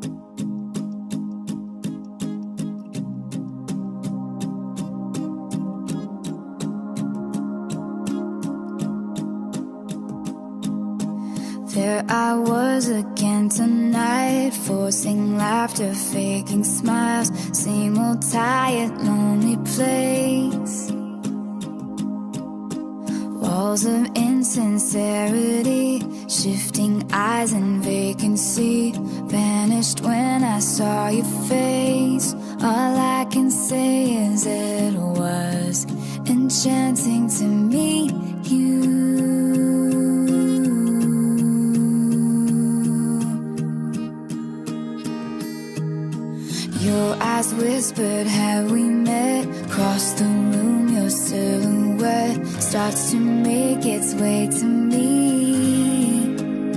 There I was again tonight, forcing laughter, faking smiles. Same old tired, lonely place. Walls of insincerity, shifting eyes and vacancy. Vanished when I saw your face. All I can say is it was enchanting to meet you. Your eyes whispered, have we met? Across the room, your silhouette starts to make its way to me.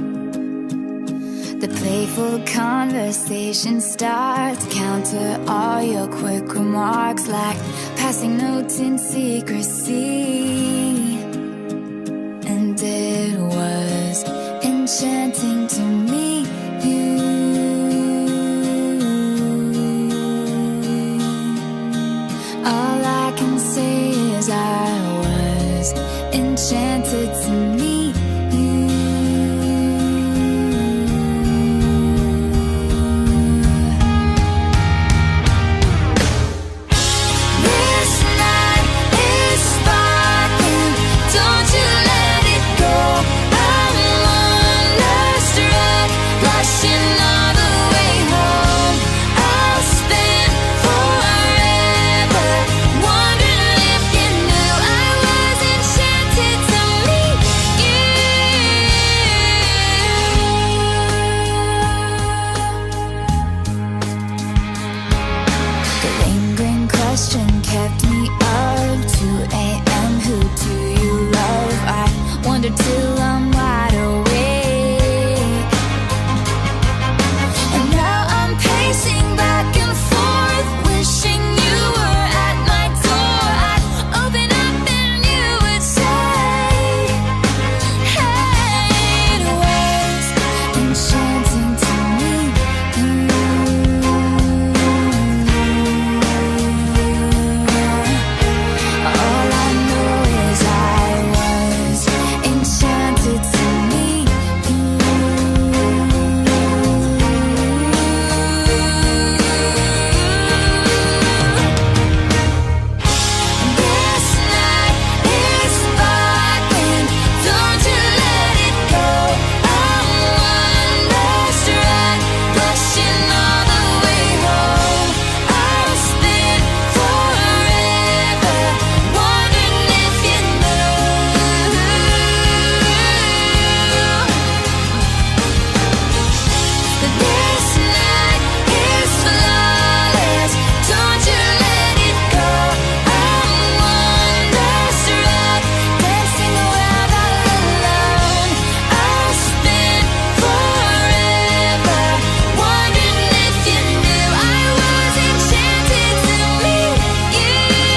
The playful conversation starts, counter all your quick remarks like passing notes in secrecy. And it was enchanting to meet you. All I can say is I was enchanted to meet you. This night is sparkling, don't you let it go. I'm wonderstruck, blushing all the way home. I'll spend forever wondering if you knew I was enchanted to meet you. The lingering question kept me up. 2 a.m. Who do you love? I wonder till I'm wide awake. And now I'm pacing back and forth, wishing you were at my door. I'd open up and you would say, hey, it was enchanting to meet you. All I know is I was enchanted to meet you. This night is sparkling, don't you let it go. I'm wonderstruck, blushing all the way home. I'll spend forever wondering if you knew. This night is flawless, don't you let it go. I'm wonderstruck, dancing around all alone. I'll spend forever wondering if you knew I was enchanted to meet you.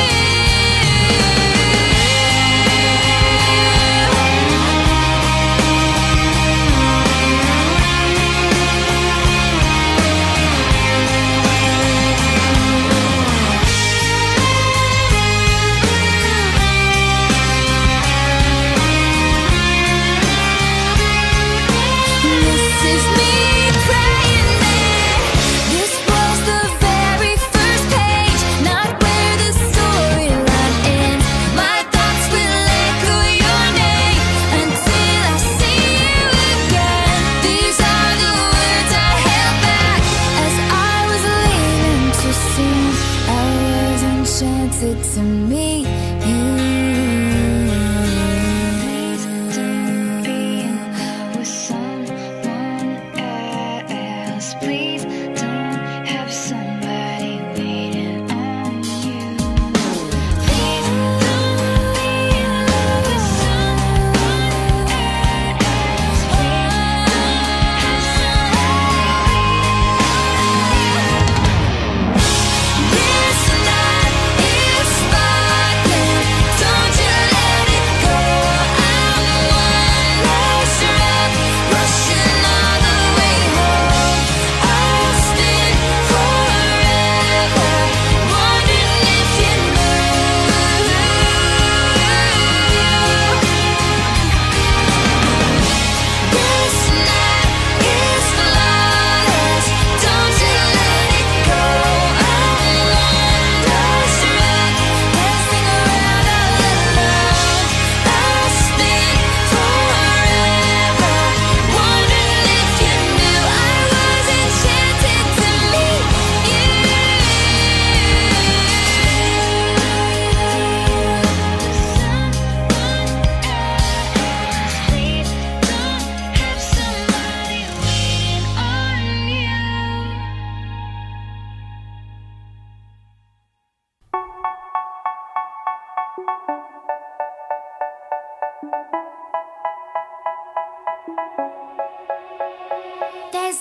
This is me praying that this was the very first page, not where the storyline ends. My thoughts will echo your name until I see you again. These are the words I held back as I was leaving too soon. I was enchanted to meet you. Please don't be with someone else. Please don't have somebody waiting on you. Please don't be in love with someone else. Please don't have somebody waiting on you. This night is sparkling.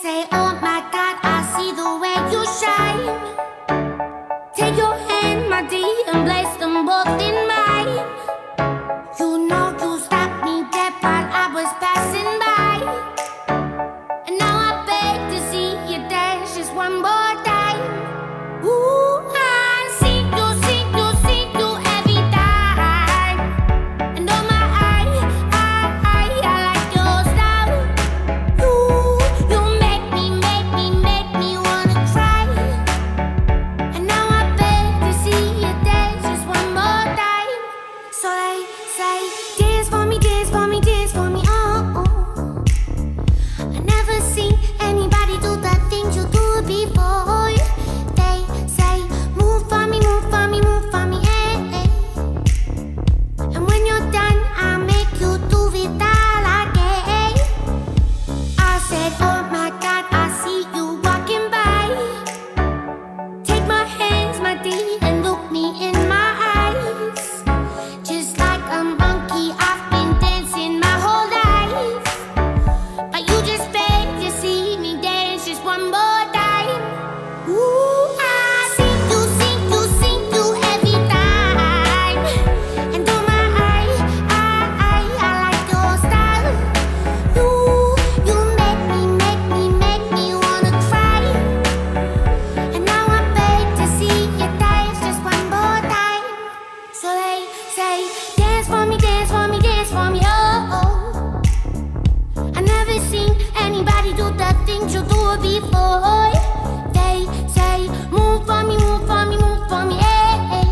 say, oh my God, I see the way you shine. Take your hand, my dear, and place them both in mine. You know you stopped me dead while I was passing by. And now I beg to see you dance just one more time. Ooh, I see you every time. And oh my, I like your style. You make me wanna cry. And now I beg to see you dance just one more time. So they say, dance for me, dance for me, dance for me, oh, oh. I never seen anybody do the things you do before. They say, move for me, move for me, move for me, eh, eh. And when you're done, I'll make you do it all again. I said, oh my God, I see you walking by. Take my hands, my dear, and look me in my eyes. Just like a monkey, I've been dancing my whole life. But you just beg to see me dance just one more time. Ooh, I see you every time. And oh my, I like your style. You make me wanna cry. And now I beg to see you dance just one more time. So they say, dance for me, dance for me, dance for me, oh, oh. I never seen anybody do the things you do before. They say, move for me, move for me, move for me, eh, eh.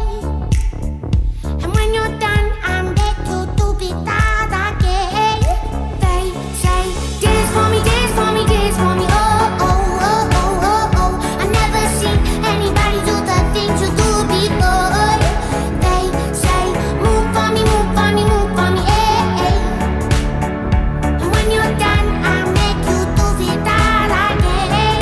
And when you're done, I'll make you do it all again. They say, dance for me, dance for me, dance for me, oh, oh, oh, oh, oh, oh. I never seen anybody do the things you do before. They say, move for me, move for me, move for me, eh, eh. And when you're done, I'll make you do it all again.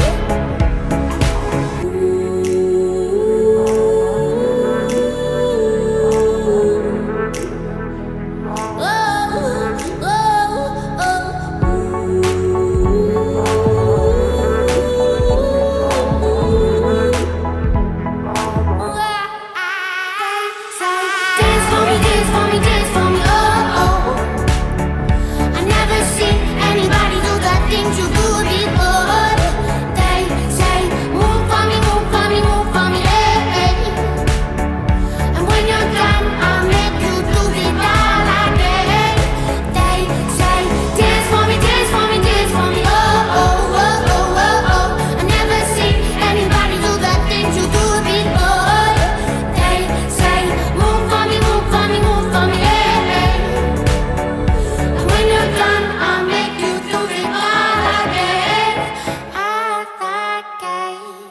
Dance for me, dance for me, dance for me, oh, oh. I never seen anybody do the things you do before. They say, move for me, move for me, move for me, eh, eh. And when you're done, I'll make you do it all again. They say, dance for me, dance for me, dance for me, oh, oh, oh, oh, oh, oh. I never seen anybody do the things you do before. They say, move for me, move for me, move for me, eh, eh. And when you're done, I'll make you do it all again, all again.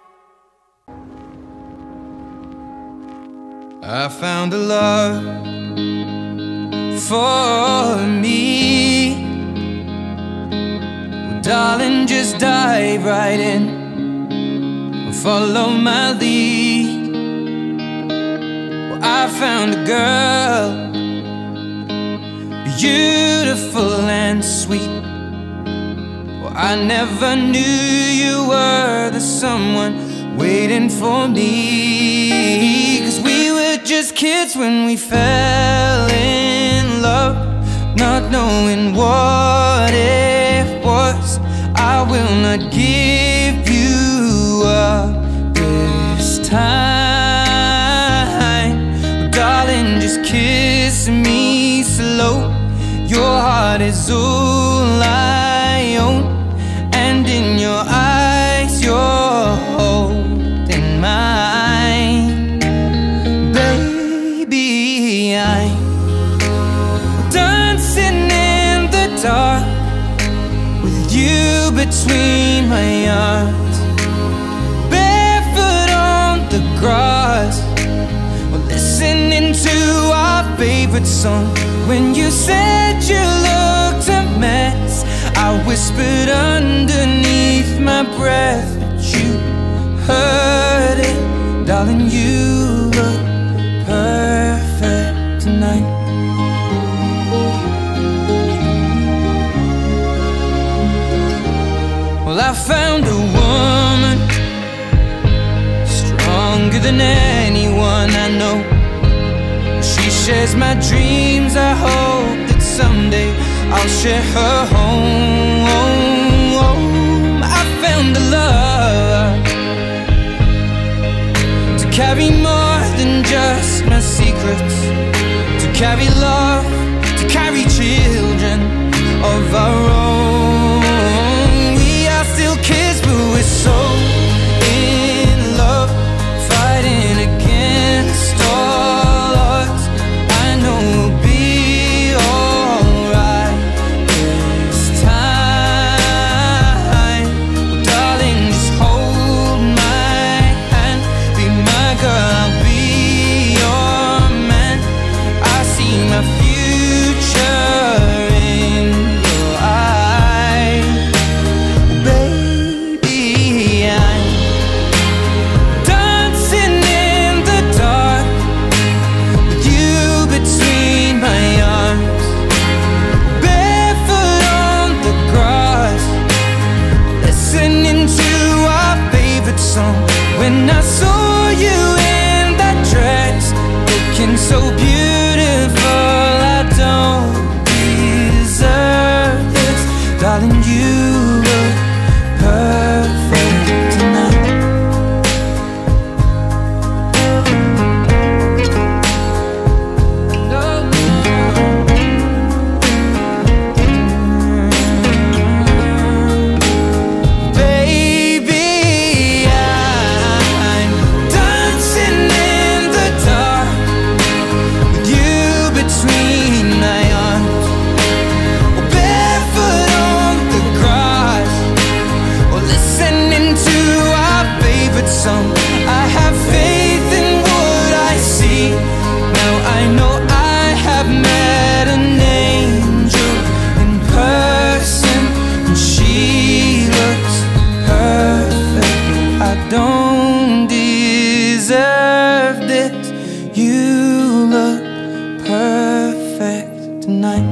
I found a love for me. Well, darling, just dive right in and follow my lead. Well, I found a girl, beautiful and sweet. Well, I never knew you were the someone waiting for me. 'Cause we were just kids when we fell in love, not knowing what it was. I will not give you up this time. Darling, just kiss me slow. Your heart is all I own, and in your eyes you're holding mine. Baby, I'm dancing in the dark with you between my arms, barefoot on the grass, listening to our favorite song. When you said you looked a mess, I whispered underneath my breath, but you heard it. Darling, you look perfect tonight. Well, I found a woman stronger than anyone I know. She shares my dreams. I hope that someday I'll share her home. I found a love to carry more than just my secrets, to carry love, to carry children of our own. We are still kids, but we're so in love, fighting against all odds. I know we'll be alright this time. Well, darling, just hold my hand, be my girl, I'll be your man. I see my future in your eyes. Baby, I'm dancing in the dark with you between my arms, barefoot on the grass, listening to our favorite song. When I saw you in that dress, looking so beautiful, I don't deserve this. Darling, you look perfect tonight. No, no. Baby, I'm dancing in the dark with you between my arms, or barefoot on the grass, or listening to our favorite song. I have faith in what I see. Now I know I have met an angel in person, and she looks perfect. I don't deserve this. You look perfect tonight.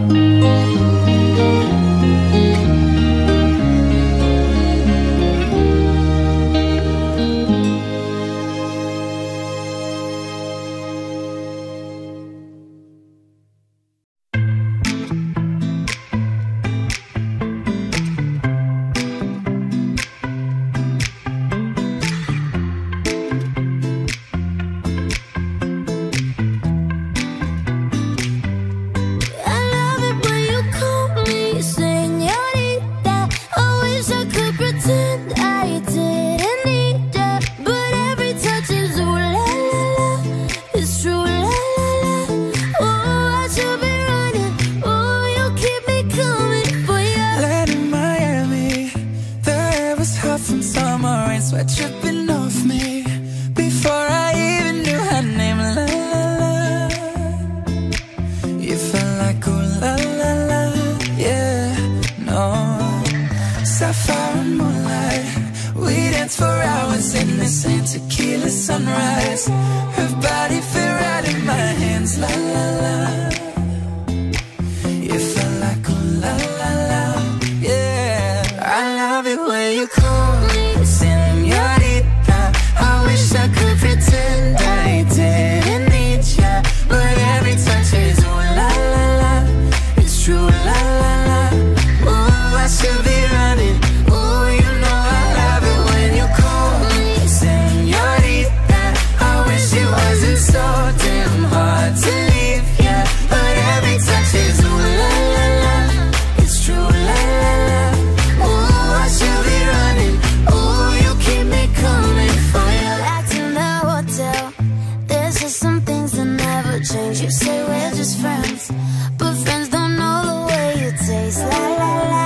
I love it when you call me señorita. I wish I could pretend I didn't need ya, but every touch is ooh la la la. It's true la la la. Oh, I should be running. Oh, you keep me coming for ya. Land in Miami, the air was hot from summer rain, sweat dripping off me before I even knew her name. La la la, you felt like ooh la la la, yeah, no. Sapphire and moonlight, we danced for hours in the same tequila sunrise. Her body fit right in my hands. La la la, you felt like ooh la la la, yeah. I love it when you call me señorita. I wish I could pretend I didn't need ya, but every touch is ooh la la la. It's true la la la. Ooh, I should be running. Ooh, you know I love it when you call me señorita. I wish it wasn't so damn hard to leave ya, but every touch is ooh la la la. It's true la la la. Ooh, I should be running. Ooh, you keep me coming for ya. Back in the hotel, there's just some things that never change. You say we're just friends, but friends don't know the way you taste. La la la.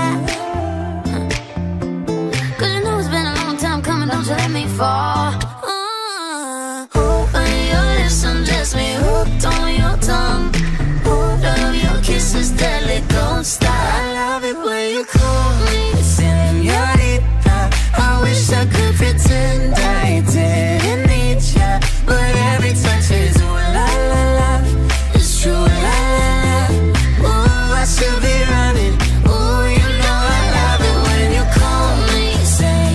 'Cause you know it's been a long time coming, don't you let me fall. When your lips undress me, hooked on your tongue. Love your kisses, deadly, don't stop. I love it when you call me señorita. I wish I could pretend I didn't need ya, but every touch is ooh la la la. It's true la la la. Ooh, I should be running. Ooh, you know I love it when you call me señorita.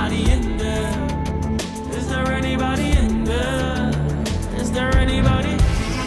anybody in there? Is there anybody in there? Is there anybody?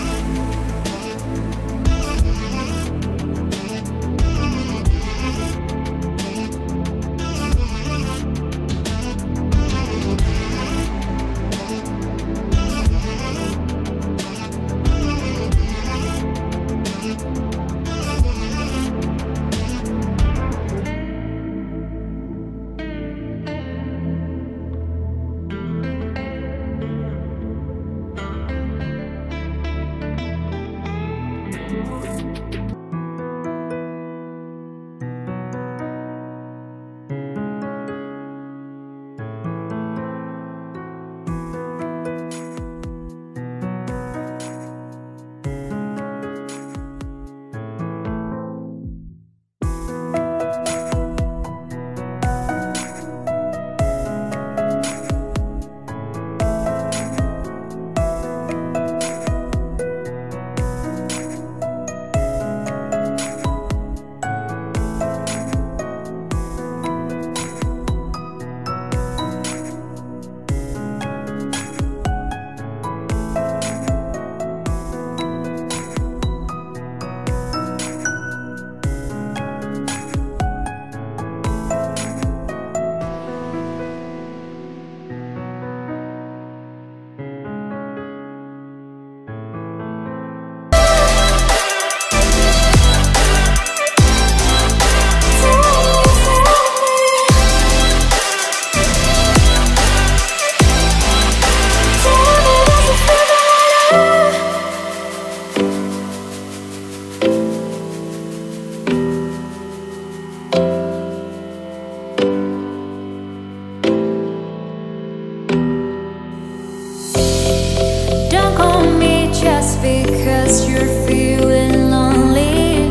because you're feeling lonely.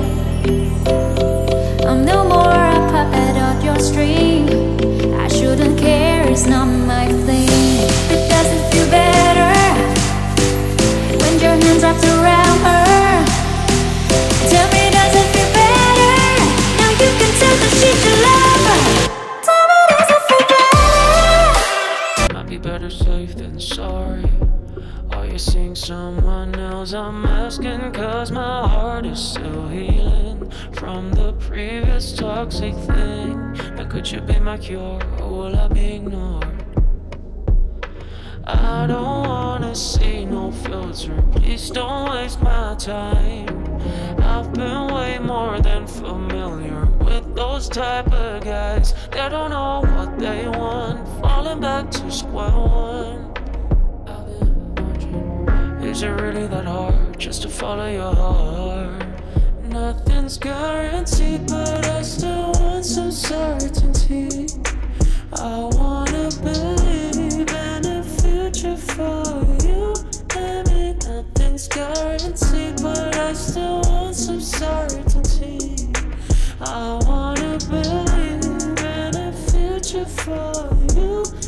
I'm no more a puppet on your string. I shouldn't care, it's not my thing. It doesn't feel better when your hands wrapped around her. Tell me, does it feel better? Now you can tell that she's your lover. Tell me, does it feel better? Might be better safe than sorry. Are you seeing someone else? I'm asking cause my heart is still healing from the previous toxic thing. Now could you be my cure, or will I be ignored? I don't wanna see no filter, please don't waste my time. I've been way more than familiar with those type of guys that don't know what they want, falling back to square one. Is it really that hard just to follow your heart? Nothing's guaranteed, but I still want some certainty. I wanna believe in a future for you and me. Nothing's guaranteed, but I still want some certainty. I wanna believe in a future for you